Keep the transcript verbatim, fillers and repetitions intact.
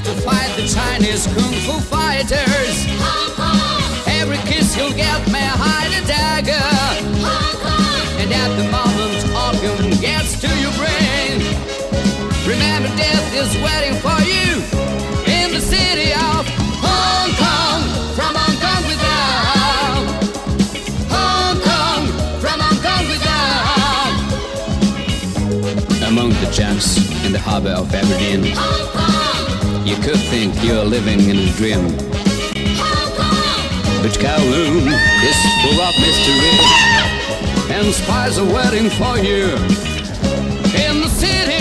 to fight the Chinese kung fu fighters. Hong Kong, Every kiss you'll get may hide a dagger. Hong Kong, And at the moment opium gets to your brain, remember death is waiting for you in the city of Hong Kong. From Hong Kong without, Hong Kong, from Hong Kong without. Among the junks in the harbor of Aberdeen, Hong Kong, you could think you're living in a dream, Hong Kong, but Kowloon is full of mystery, and spies are waiting for you in the city